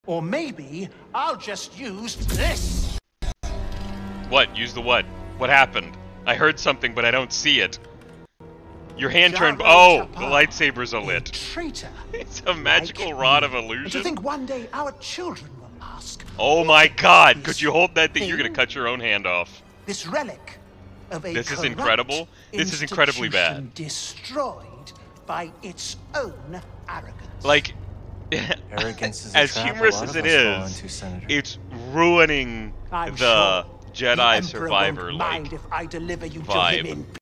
Or maybe I'll just use this. What? Use the what? What happened? I heard something, but I don't see it. Your hand turned. Oh, the lightsabers are lit. Traitor. It's a magical rod of And to illusion. think one day our children will ask. Oh my God! Could you hold that thing? You're gonna cut your own hand off. This relic of a This is corrupt incredible. This is incredibly bad. institution destroyed by its own arrogance. Like, Arrogance is a as trap humorous a lot as of it us fall is, into, Senator. it's ruining I'm the sure Jedi the Emperor Survivor won't like mind if I deliver you to vibe. him in